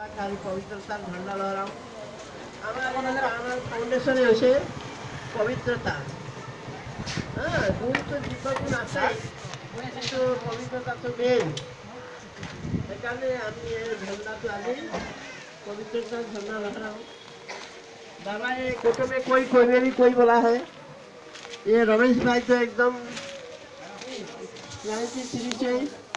पवित्रतार झंडा लहराओ आमार फाउंडेशन होइछे पवित्रता गुण तो जीवन आछे किन्तु पवित्रता तो मेन एकाने आमी झंडा तो आनी पवित्रतार झंडा लहराओ बाबा ये कोटो में कोई मेरी कोई बोला है ये रमेश भाई तो एकदम 93 से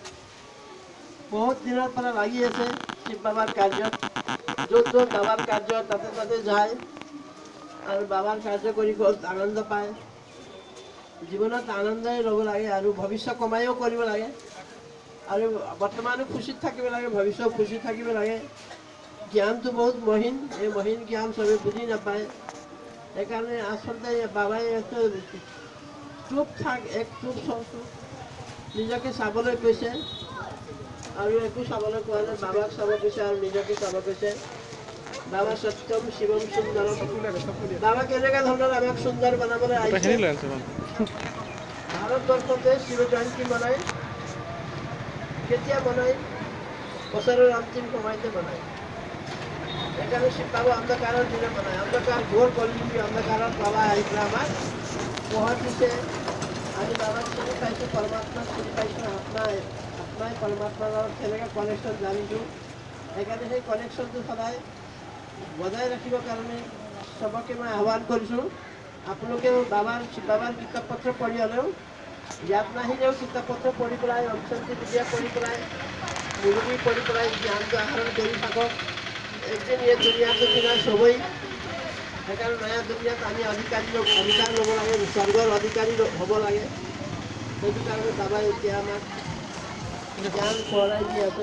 बहुत दिन पर लगी আছে শিব বাবার কার্য যত বাবার কার্য তাতে তাতে যায় আর বাবার কার্য কৰি বহুত আনন্দ পায় জীৱনত আনন্দই ল'ব লাগে আৰু ভৱিষ্যত কমাইও কৰিব লাগে আৰু বৰ্তমানো খুশিত থাকিব লাগে ভৱিষ্যত খুশিত থাকিব লাগে জ্ঞানটো বহুত মহিন এই মহিন জ্ঞান সবে বুজি নাপায় এইকাৰণে আচলতে বাবাই একটু চুপ থাক এক চুপ চুপ নিজকে চাবলৈ কৈছে और একো চাবলৈ কোৱা নাই বাবাক চাব কৈছে আৰু নিজকে চাব কৈছে বাবা সত্যম শিৱম সুন্দৰম বাবা কেনেকুৱা ধৰণৰ আমাক সুন্দৰ বনাবলৈ আহিছে ভাৰতবৰ্ষতে শিৱ জয়ন্তী মনাই কেতিয়া মনাই বছৰৰ অন্তিম সময়তে মনাই সেইকাৰণে শিৱ বাবা অন্ধকাৰৰ দিনে মনাই অন্ধকাৰ ঘোৰ কলিযুগী অন্ধকাৰত বাবা আহি পেলাই আমাক পোহৰ দিছে আমি বাবাক চিনি পাইছোঁ পৰমাত্মাক চিনি পাইছোঁ आत्माय परमात्मा कनेक्शन जानिছোঁ সেইকাৰণে সেই কনেকশ্যনটো সদায় বজাই ৰাখিবৰ কাৰণে সবকে মই আহ্বান কৰিছোঁ আপোনালোকেও বাবাৰ কিতাপ পত্ৰ পঢ়ি হ'লেও ইয়াত নাহিলেও কিতাপ পত্ৰ পঢ়ি পেলাই অঞ্চলটি বিদ্যা পঢ়ি পেলাই মুৰুবি পঢ়ি পেলাই জ্ঞানটো আহৰণ কৰি থাকক একদিন এই দুনিয়াটো কিনা সবই সেইকাৰণে নয়া দুনিয়াত আমি অধিকাৰ ল'ব লাগে স্বৰ্গৰ অধিকাৰী হ'ব লাগে সেইটো কাৰণে বাবাই এতিয়া আমাক ज्ञान पढ़ाई दी আছে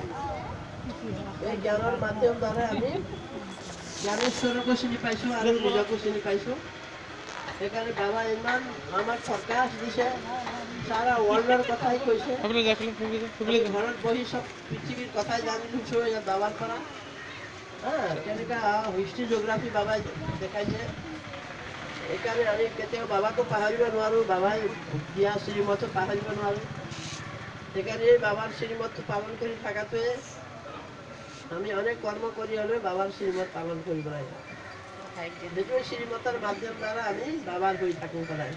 এই জ্ঞানৰ মাধ্যম দ্বাৰা আমি জ্ঞানেশ্বৰকো চিনি পাইছোঁ আৰু নিজকো চিনি পাইছোঁ সেইকাৰণে বাবা ইমান আমাক প্ৰকাশ দিছে সারা ওয়ার্ল্ডৰ কথাই কৈছে ঘৰত বহি সব পৃথিৱীৰ কথাই জানি লৈছোঁ বাবাৰ পৰা কেনেকুৱা হিষ্ট্ৰী জিঅ'গ্ৰাফি বাবাই দেখাইছে এইকাৰণে আমি কেতিয়াও বাবাকো পাহৰিব নোৱাৰোঁ বাবাই দিয়া শ্ৰীমতো পাহৰিব নোৱাৰোঁ সেখানে বাবার শ্রীমত পালন করে থাকাতে আমি অনেক কর্ম করি হলে বাবার শ্রীমত পালন করি বেড়াই দেখবে শ্রীমতের মাধ্যম দ্বারা আমি বাবার হয়ে থাকি বেড়াই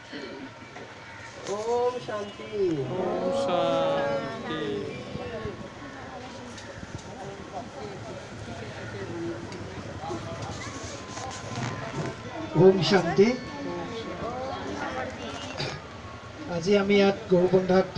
ওম শান্তি ওম শান্তি ওম শান্তি আজি আমি ইয়াত গৰুবন্ধাত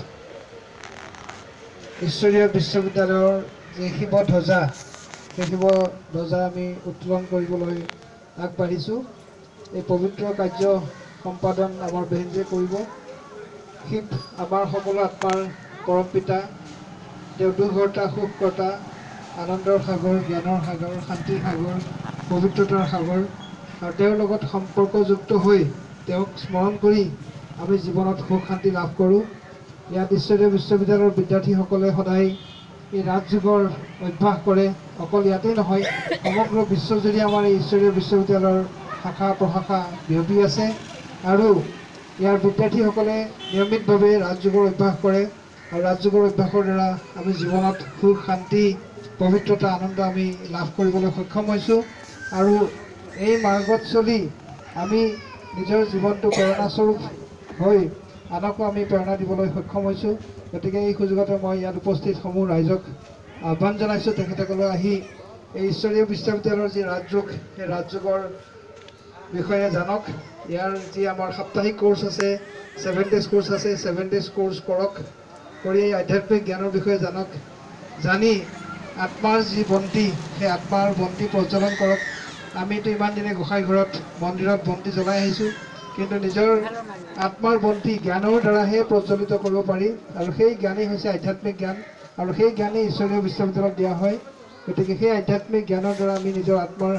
ঈশ্বৰীয় বিশ্ববিদ্যালয়ৰ যে শিৱ ধ্বজা সেই শিৱ ধ্বজা আমি উত্তোলন কৰিবলৈ আগবাঢ়িছোঁ এই পবিত্ৰ কাৰ্য সম্পাদন আমাৰ বেহেনজীয়ে কৰিব শিৱ আমাৰ সকলো আত্মাৰ পৰম পিতা তেওঁ দুৰ্ঘৰ্তা সুখকৰ্তা আনন্দৰ সাগৰ জ্ঞানৰ সাগৰ শান্তিৰ সাগৰ পবিত্ৰতাৰ সাগৰ আৰু তেওঁৰ লগত সম্পৰ্কযুক্ত হৈ তেওঁক স্মৰণ কৰি আমি জীৱনত সুখ শান্তি লাভ কৰোঁ ইয়াত ঈশ্বৰীয় বিশ্ববিদ্যালয়ৰ বিদ্যাৰ্থীসকলে সদায় এই ৰাজযোগৰ অভ্যাস কৰে অকল ইয়াতেই নহয় সমগ্ৰ বিশ্বজুৰি আমাৰ এই ঈশ্বৰীয় বিশ্ববিদ্যালয়ৰ শাখা প্ৰশাখা বিয়পি আছে আৰু ইয়াৰ বিদ্যাৰ্থীসকলে নিয়মিতভাৱে ৰাজযোগৰ অভ্যাস কৰে আৰু ৰাজযোগৰ অভ্যাসৰ দ্বাৰা আমি জীৱনত সুখ শান্তি পবিত্ৰতা আনন্দ আমি লাভ কৰিবলৈ সক্ষম হৈছোঁ আৰু এই মাৰ্গত চলি আমি নিজৰ জীৱনটো প্ৰেৰণাস্বৰূপ হৈ আনকো আমি প্ৰেৰণা দিবলৈ সক্ষম হৈছোঁ গতিকে এই সুযোগতে মই ইয়াত উপস্থিত সমূহ ৰাইজক আহ্বান জনাইছোঁ তেখেতসকলে আহি এই ঈশ্বৰীয় বিশ্ববিদ্যালয়ৰ যি ৰাজযোগ সেই ৰাজযোগৰ বিষয়ে জানক ইয়াৰ যি আমাৰ সাপ্তাহিক কোৰ্চ আছে 7 ডেজ কোৰ্চ আছে 7 ডেজ কোৰ্চ কৰক কৰি এই আধ্যাত্মিক জ্ঞানৰ বিষয়ে জানক জানি আত্মাৰ যি বন্তি সেই আত্মাৰ বন্তি প্ৰজ্বলন কৰক আমিতো ইমান দিনে গোসাঁই ঘৰত মন্দিৰত বন্তি জ্বলাই আহিছোঁ কিন্তু নিজৰ আত্মাৰ বন্তি জ্ঞানৰ দ্বাৰাহে প্ৰজ্বলিত কৰিব পাৰি আৰু সেই জ্ঞানেই হৈছে আধ্যাত্মিক জ্ঞান আৰু সেই জ্ঞানেই ঈশ্বৰীয় বিশ্ববিদ্যালয়ত দিয়া হয় গতিকে সেই আধ্যাত্মিক জ্ঞানৰ দ্বাৰা আমি নিজৰ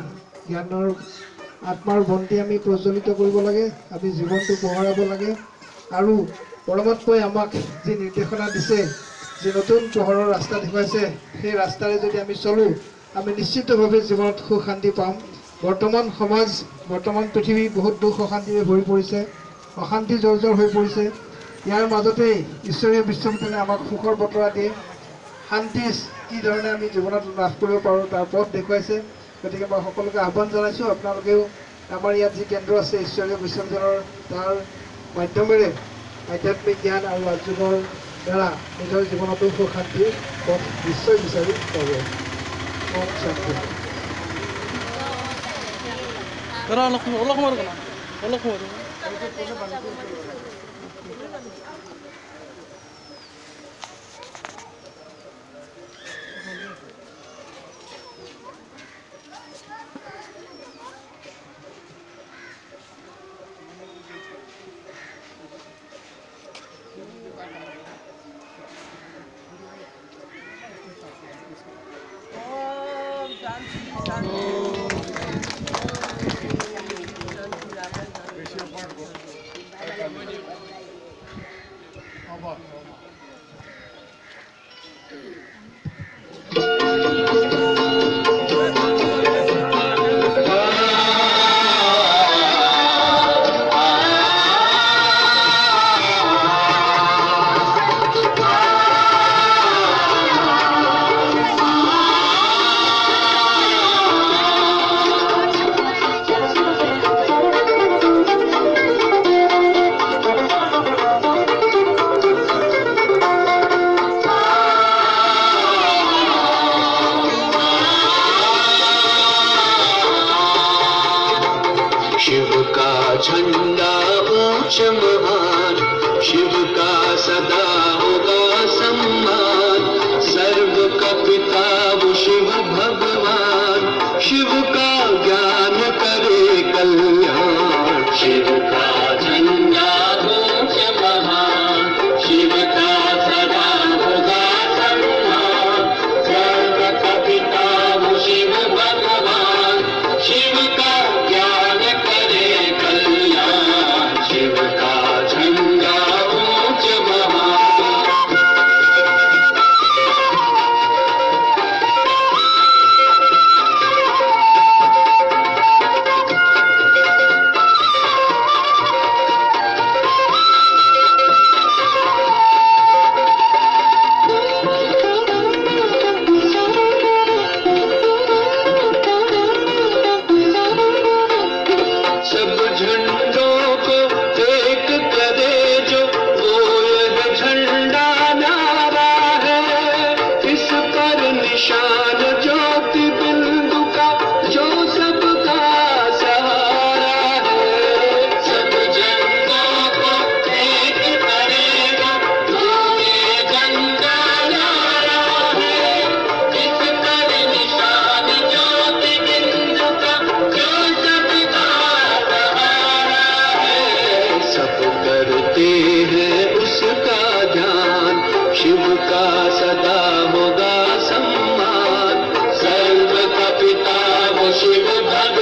আত্মাৰ বন্তি আমি প্ৰজ্বলিত কৰিব লাগে আমি জীৱনটো পোহৰাব লাগে আৰু পৰমাত্মাই আমাক যি নিৰ্দেশনা দিছে যি নতুন পোহৰৰ ৰাস্তা দেখুৱাইছে সেই ৰাস্তাৰে যদি আমি চলোঁ আমি নিশ্চিতভাৱে জীৱনত সুখ শান্তি পাম বৰ্তমান সমাজ বৰ্তমান পৃথিৱী বহুত দুখ অশান্তিৰে ভৰি পৰিছে অশান্তি জৰ্জৰ হৈ পৰিছে ইয়াৰ মাজতেই ঈশ্বৰীয় বিশ্ববিদ্যালয়ে আমাক সুখৰ বতৰা দিয়ে শান্তি কি ধৰণে আমি জীৱনত লাভ কৰিব পাৰোঁ তাৰ পথ দেখুৱাইছে। গতিকে মই সকলোকে আহ্বান জনাইছোঁ, আপোনালোকেও আমাৰ ইয়াত যি কেন্দ্ৰ আছে ঈশ্বৰীয় বিশ্ববিদ্যালয়ৰ তাৰ মাধ্যমেৰে আধ্যাত্মিক জ্ঞান আৰু ৰাজযোগৰ দ্বাৰা নিজৰ জীৱনতো সুখ শান্তিৰ পথ নিশ্চয় বিচাৰি পাব। ওম শান্তি। शिव का झंडा ऊंच महान, शिव का सदा होगा सम्मान। सर्व का पिता वो शिव भगवान, शिव का ज्ञान करे कल्याण। शिव का झंडा ऊंच महान, शिव का सदा होगा सम्मान। सर्व का पिता वो शिव भगवान, शिव का ज्ञान करे कल्याण। शिव का झंडा ऊंच महान। सब झंडों को एक करे जो, वो यह झंडा न्यारा है। इस पर निशान ज्योति बिंदु का, जो सबका सहारा है। सब झंडों को एक करेगा, वो ये झंडा न्यारा है। इस पर निशान ज्योति बिंदु का, जो सबका सब करते हैं उसका ध्यान। शिव का सदा होगा सम्मान। सर्व का पिता वो शिव भगवान।